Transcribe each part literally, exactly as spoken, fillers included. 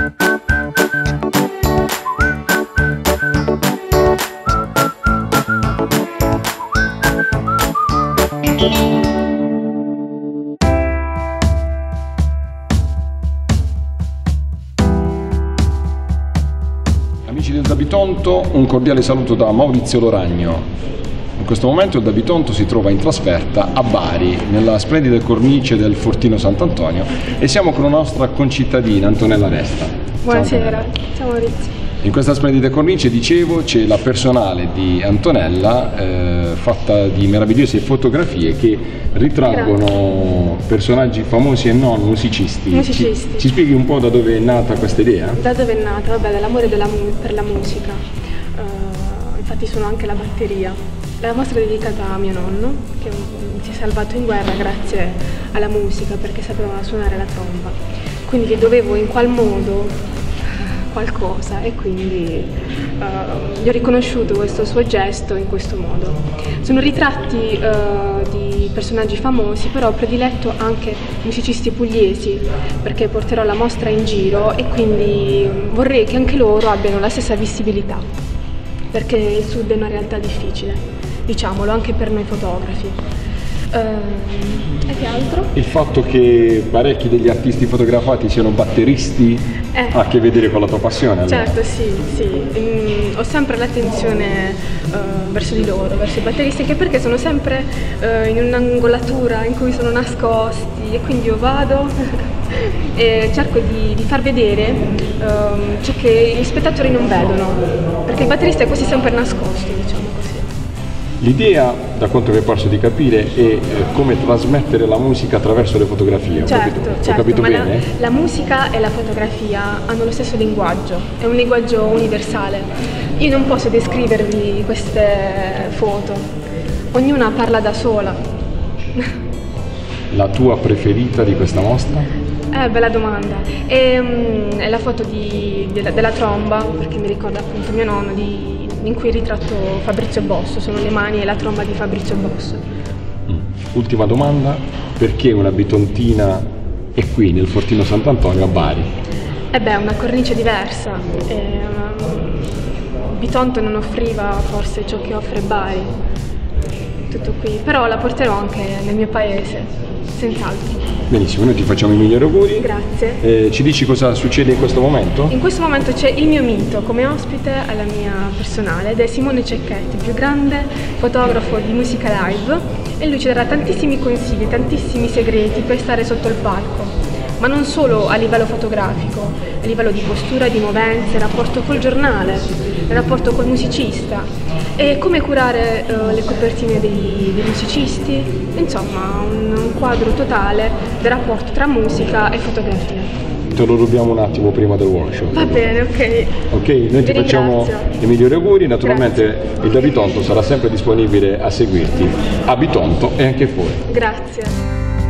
Amici del Da Bitonto, un cordiale saluto da Maurizio Loragno. In questo momento il Da Bitonto si trova in trasferta a Bari, nella splendida cornice del Fortino Sant'Antonio, e siamo con la nostra concittadina Antonella Resta. Buonasera, ciao, ciao Maurizio. In questa splendida cornice, dicevo, c'è la personale di Antonella, eh, fatta di meravigliose fotografie che ritraggono Grazie. personaggi famosi e non musicisti. musicisti. Ci, ci spieghi un po' da dove è nata questa idea? Da dove è nata? Vabbè, dall'amore della mu per la musica. Uh, infatti suono anche la batteria. La mostra è dedicata a mio nonno, che si è salvato in guerra grazie alla musica, perché sapeva suonare la tromba. Quindi gli dovevo in qual modo qualcosa, e quindi uh, gli ho riconosciuto questo suo gesto in questo modo. Sono ritratti uh, di personaggi famosi, però ho prediletto anche musicisti pugliesi, perché porterò la mostra in giro e quindi vorrei che anche loro abbiano la stessa visibilità, perché il Sud è una realtà difficile, diciamolo, anche per noi fotografi. Uh, e che altro? Il fatto che parecchi degli artisti fotografati siano batteristi eh. ha a che vedere con la tua passione? Allora. Certo, sì, sì. Mm, ho sempre l'attenzione uh, verso di loro, verso i batteristi, anche perché sono sempre uh, in un'angolatura in cui sono nascosti, e quindi io vado e cerco di, di far vedere um, ciò che gli spettatori non vedono, perché il batterista è quasi sempre nascosto, diciamo così. L'idea, da quanto vi è parso di capire, è eh, come trasmettere la musica attraverso le fotografie. Ho certo, capito, certo, ho capito ma bene? La, la musica e la fotografia hanno lo stesso linguaggio, è un linguaggio universale. Io non posso descrivervi queste foto, ognuna parla da sola. La tua preferita di questa mostra? Eh, bella domanda. È, um, è la foto di, della, della tromba, perché mi ricorda appunto mio nonno, di, in cui ritratto Fabrizio Bosso, sono le mani e la tromba di Fabrizio Bosso. Mm. Ultima domanda, perché una bitontina è qui nel Fortino Sant'Antonio a Bari? Eh beh, una cornice diversa. Eh, Bitonto non offriva forse ciò che offre Bari, tutto qui, però la porterò anche nel mio paese, senz'altro. Benissimo, noi ti facciamo i migliori auguri. Grazie. Eh, ci dici cosa succede in questo momento? In questo momento c'è il mio mito come ospite alla mia personale, ed è Simone Cecchetti, il più grande fotografo di musica live, e lui ci darà tantissimi consigli, tantissimi segreti per stare sotto il palco, ma non solo a livello fotografico, a livello di postura, di movenze, rapporto col giornale, rapporto col musicista, e come curare uh, le copertine dei, dei musicisti, insomma un, un quadro totale del rapporto tra musica e fotografia. Te lo rubiamo un attimo prima del workshop. Va bene, ok. Ok, noi ti Vi facciamo ringrazio. i migliori auguri, naturalmente Grazie. il Da Bitonto sarà sempre disponibile a seguirti a Bitonto e anche fuori. Grazie.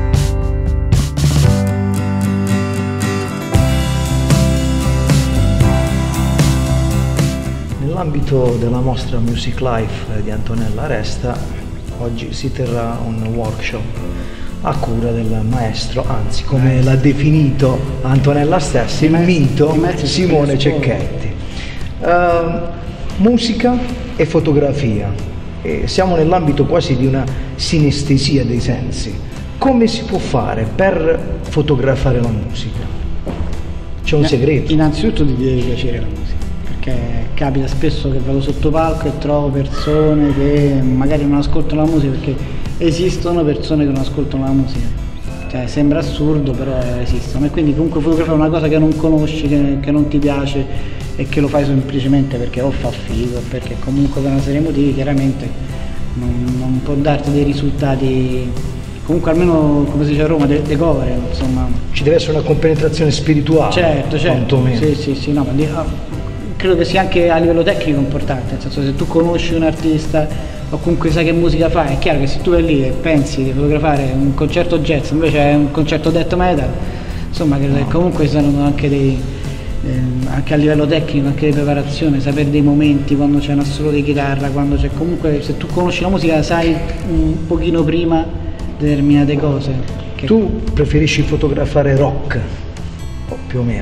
Nell'ambito della mostra Music Life di Antonella Resta, oggi si terrà un workshop a cura del maestro, anzi come l'ha definito Antonella stessa, il mito Simone Cecchetti. Uh, musica e fotografia, e siamo nell'ambito quasi di una sinestesia dei sensi. Come si può fare per fotografare la musica? C'è un segreto? Innanzitutto ti deve piacere la musica, perché capita spesso che vado sotto palco e trovo persone che magari non ascoltano la musica, perché esistono persone che non ascoltano la musica, cioè sembra assurdo però esistono, e quindi comunque fotografare una cosa che non conosci, che, che non ti piace e che lo fai semplicemente perché o fa figo, perché comunque per una serie di motivi chiaramente non, non può darti dei risultati, comunque almeno come si dice a Roma, de, de cover, insomma. Ci deve essere una compenetrazione spirituale. Certo, certo, sì, sì, sì, no, ma credo che sia anche a livello tecnico importante, nel senso, se tu conosci un artista o comunque sai che musica fa, è chiaro che se tu vai lì e pensi di fotografare un concerto jazz, invece è un concerto death metal, insomma credo che comunque saranno anche dei, eh, anche a livello tecnico, anche di preparazione, sapere dei momenti quando c'è un assolo di chitarra, quando c'è comunque, se tu conosci la musica sai un pochino prima determinate cose. Che... Tu preferisci fotografare rock, o più o meno?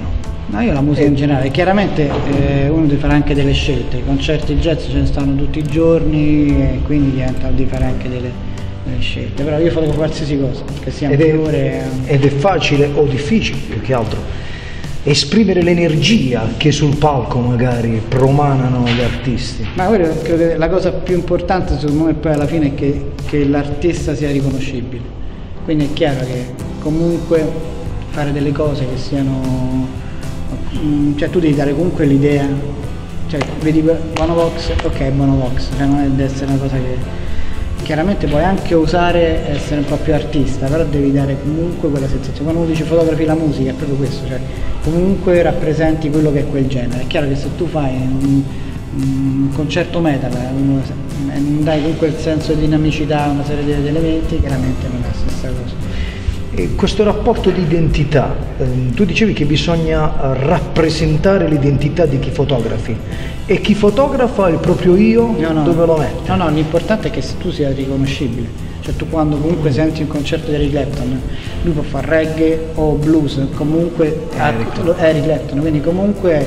No, io la musica in generale, chiaramente eh, uno deve fare anche delle scelte, i concerti jazz ce ne stanno tutti i giorni e quindi diventa di fare anche delle, delle scelte, però io fotografo qualsiasi cosa, che sia un fiore. Ed è facile o difficile più che altro esprimere l'energia che sul palco magari promanano gli artisti. Ma quello, credo che la cosa più importante secondo me poi alla fine è che, che l'artista sia riconoscibile, quindi è chiaro che comunque fare delle cose che siano, cioè tu devi dare comunque l'idea, cioè vedi Bonovox, ok Bonovox, cioè non deve essere una cosa che chiaramente puoi anche osare essere un po' più artista, però devi dare comunque quella sensazione. Quando uno dice fotografi la musica è proprio questo, cioè comunque rappresenti quello che è quel genere. È chiaro che se tu fai un, un concerto metal uno, e non dai comunque il senso di dinamicità, una serie di, di elementi, chiaramente non è la stessa cosa. E questo rapporto di identità, ehm, tu dicevi che bisogna rappresentare l'identità di chi fotografi, e chi fotografa il proprio io, no, no, dove lo mette? No, no, l'importante è che tu sia riconoscibile, cioè tu quando comunque senti un concerto di Eric Clapton, lui può fare reggae o blues, comunque Eric, è Eric Clapton, quindi comunque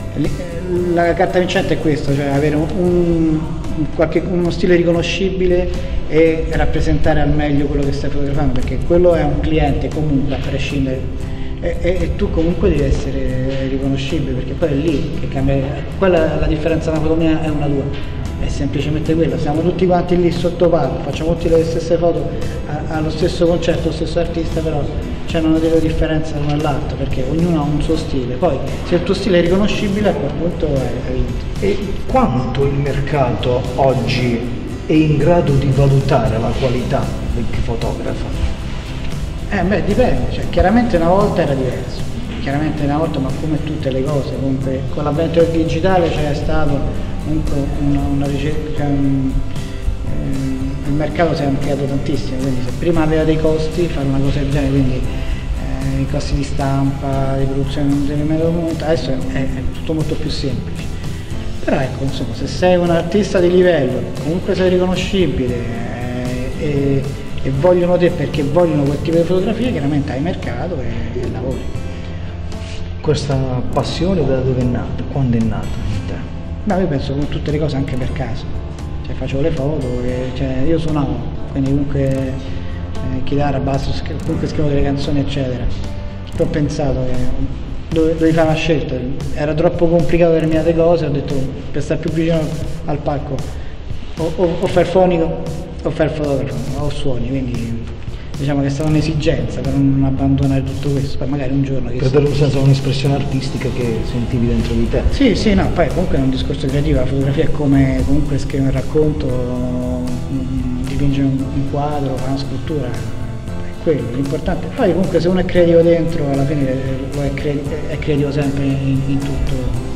la carta vincente è questo, cioè avere un, un, qualche, uno stile riconoscibile e rappresentare al meglio quello che stai fotografando, perché quello è un cliente comunque a prescindere, e, e, e tu comunque devi essere riconoscibile, perché poi è lì che cambia, quella la differenza tra una foto mia e una tua, è semplicemente quello, siamo tutti quanti lì sotto palco, facciamo tutte le stesse foto a, allo stesso concerto, lo stesso artista, però c'è una notevole differenza l'uno all'altro, perché ognuno ha un suo stile, poi se il tuo stile è riconoscibile a quel punto è vinto. E quanto il mercato oggi è in grado di valutare la qualità del chi fotografa? Eh beh, dipende, cioè, chiaramente una volta era diverso, chiaramente una volta, ma come tutte le cose, comunque con l'avvento del digitale c'è stato comunque una, una ricerca, cioè, un, eh, il mercato si è ampliato tantissimo, quindi se prima aveva dei costi fare una cosa del genere, quindi eh, i costi di stampa, di produzione di monta, adesso è, è, è tutto molto più semplice. Però ecco, insomma, se sei un artista di livello, comunque sei riconoscibile eh, e, e vogliono te perché vogliono quel tipo di fotografia, chiaramente hai mercato e, e lavori. Questa passione da dove è nata? Quando è nata in te? No, io penso come tutte le cose anche per caso, cioè facevo le foto, e, cioè, io suonavo, quindi comunque eh, chitarra, basso, comunque scrivo delle canzoni eccetera. Poi ho pensato che Dove, dovevi fare una scelta, era troppo complicato determinate cose, ho detto per stare più vicino al palco o, o, o fare fonico o fare fotografo o suoni, quindi diciamo che è stata un'esigenza per non abbandonare tutto questo, poi magari un giorno... Per dare un senso a un'espressione artistica che sentivi dentro di te. Sì, sì, no, poi comunque è un discorso creativo, la fotografia è come comunque scrivere un racconto, dipingere un, un quadro, fare una scultura. Quello, l'importante. Poi comunque se uno è creativo dentro, alla fine lo è, cre è creativo sempre in, in tutto.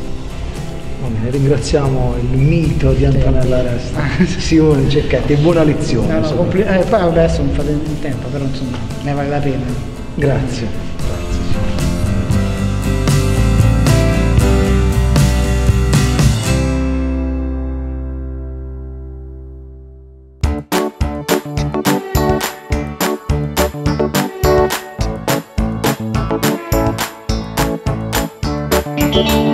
Va bene, ringraziamo il mito di Antonella Resta, Simone Cecchetti, buona lezione. No, no, eh, poi adesso non fate in tempo, però insomma ne vale la pena. Grazie. Thank you.